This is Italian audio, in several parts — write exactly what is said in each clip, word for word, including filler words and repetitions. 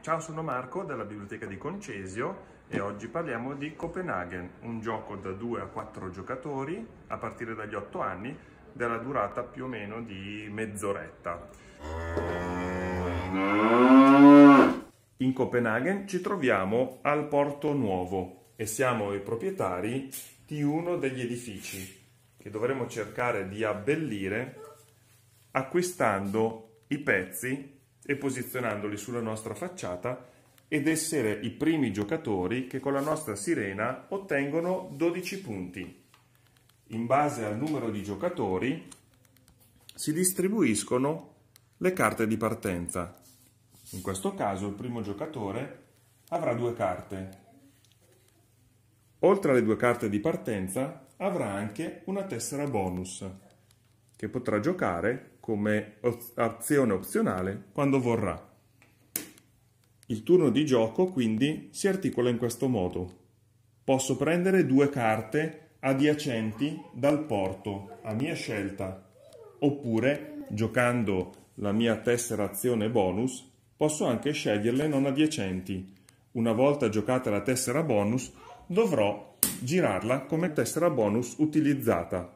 Ciao, sono Marco della Biblioteca di Concesio e oggi parliamo di Copenaghen, un gioco da due a quattro giocatori a partire dagli otto anni, della durata più o meno di mezz'oretta. In Copenaghen ci troviamo al Porto Nuovo e siamo i proprietari di uno degli edifici che dovremo cercare di abbellire acquistando i pezzi e posizionandoli sulla nostra facciata ed essere i primi giocatori che con la nostra sirena ottengono dodici punti. In base al numero di giocatori si distribuiscono le carte di partenza. In questo caso il primo giocatore avrà due carte. Oltre alle due carte di partenza avrà anche una tessera bonus che potrà giocare come azione opzionale quando vorrà. Il turno di gioco quindi si articola in questo modo. Posso prendere due carte adiacenti dal porto a mia scelta, oppure giocando la mia tessera azione bonus posso anche sceglierle non adiacenti. Una volta giocata la tessera bonus dovrò girarla come tessera bonus utilizzata.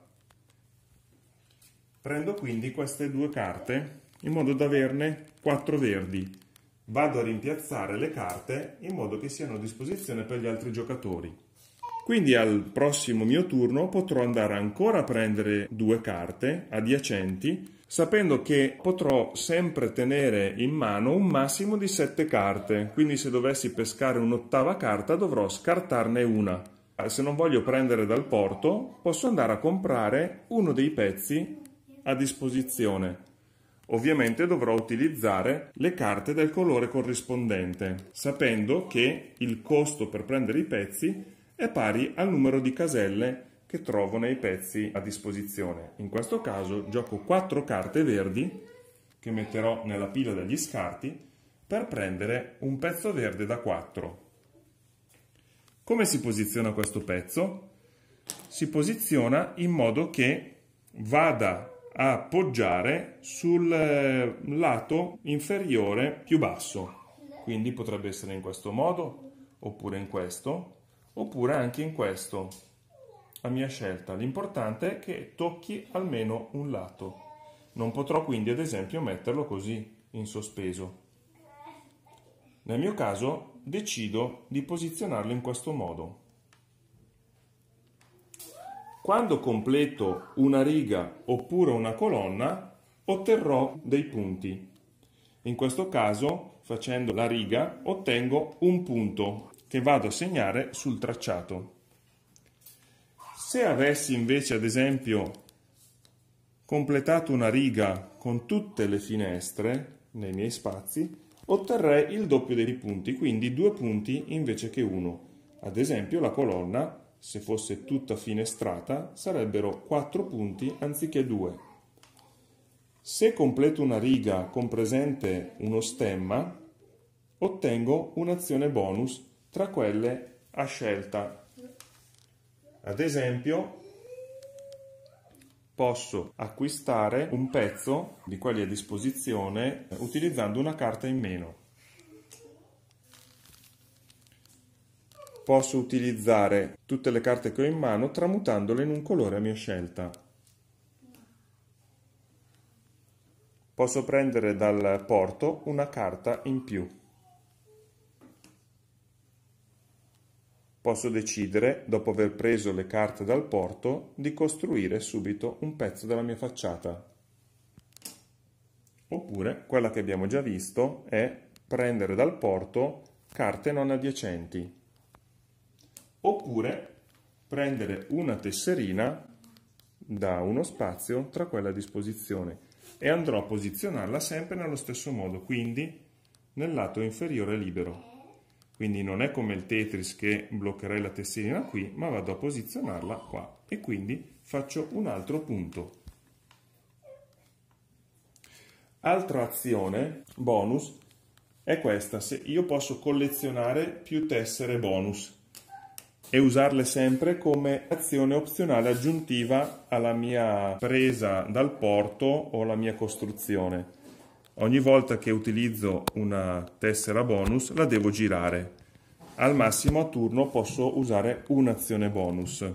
Prendo quindi queste due carte in modo da averne quattro verdi. Vado a rimpiazzare le carte in modo che siano a disposizione per gli altri giocatori. Quindi al prossimo mio turno potrò andare ancora a prendere due carte adiacenti, sapendo che potrò sempre tenere in mano un massimo di sette carte. Quindi se dovessi pescare un'ottava carta dovrò scartarne una. Se non voglio prendere dal porto, posso andare a comprare uno dei pezzi a disposizione. Ovviamente dovrò utilizzare le carte del colore corrispondente, sapendo che il costo per prendere i pezzi è pari al numero di caselle che trovo nei pezzi a disposizione. In questo caso gioco quattro carte verdi che metterò nella pila degli scarti per prendere un pezzo verde da quattro. Come si posiziona questo pezzo? Si posiziona in modo che vada a appoggiare sul lato inferiore più basso. Quindi potrebbe essere in questo modo, oppure in questo, oppure anche in questo, a mia scelta. L'importante è che tocchi almeno un lato. Non potrò quindi ad esempio metterlo così, in sospeso. Nel mio caso decido di posizionarlo in questo modo. Quando completo una riga oppure una colonna, otterrò dei punti. In questo caso, facendo la riga, ottengo un punto che vado a segnare sul tracciato. Se avessi invece, ad esempio, completato una riga con tutte le finestre nei miei spazi, otterrei il doppio dei punti, quindi due punti invece che uno. Ad esempio, la colonna, se fosse tutta finestrata, sarebbero quattro punti anziché due. Se completo una riga con presente uno stemma, ottengo un'azione bonus tra quelle a scelta. Ad esempio, posso acquistare un pezzo di quelli a disposizione utilizzando una carta in meno. Posso utilizzare tutte le carte che ho in mano tramutandole in un colore a mia scelta. Posso prendere dal porto una carta in più. Posso decidere, dopo aver preso le carte dal porto, di costruire subito un pezzo della mia facciata. Oppure, quella che abbiamo già visto, è prendere dal porto carte non adiacenti. Oppure prendere una tesserina da uno spazio tra quelle a disposizione e andrò a posizionarla sempre nello stesso modo, quindi nel lato inferiore libero. Quindi non è come il Tetris che bloccherei la tesserina qui, ma vado a posizionarla qua e quindi faccio un altro punto. Altra azione bonus è questa: se io posso collezionare più tessere bonus e usarle sempre come azione opzionale aggiuntiva alla mia presa dal porto o alla mia costruzione. Ogni volta che utilizzo una tessera bonus la devo girare. Al massimo a turno posso usare un'azione bonus.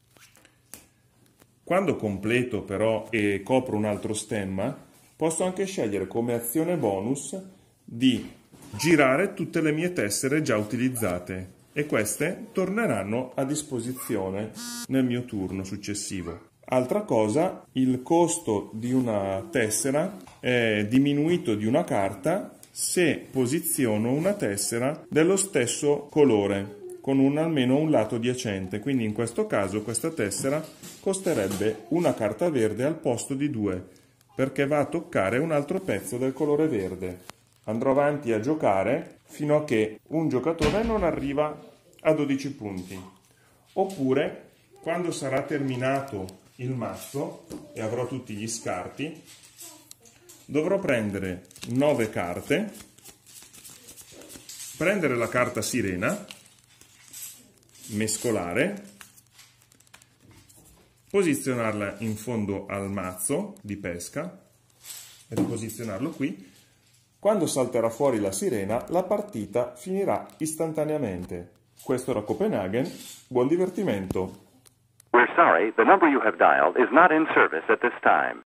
Quando completo però e copro un altro stemma, posso anche scegliere come azione bonus di girare tutte le mie tessere già utilizzate e queste torneranno a disposizione nel mio turno successivo. Altra cosa, il costo di una tessera è diminuito di una carta se posiziono una tessera dello stesso colore, con un, almeno un lato adiacente. Quindi in questo caso questa tessera costerebbe una carta verde al posto di due, perché va a toccare un altro pezzo del colore verde. Andrò avanti a giocare fino a che un giocatore non arriva a dodici punti. Oppure, quando sarà terminato il mazzo e avrò tutti gli scarti, dovrò prendere nove carte, prendere la carta sirena, mescolare, posizionarla in fondo al mazzo di pesca e riposizionarlo qui. Quando salterà fuori la sirena, la partita finirà istantaneamente. Questo era Copenaghen, buon divertimento! We're sorry, the number you have dialed is not in service at this time.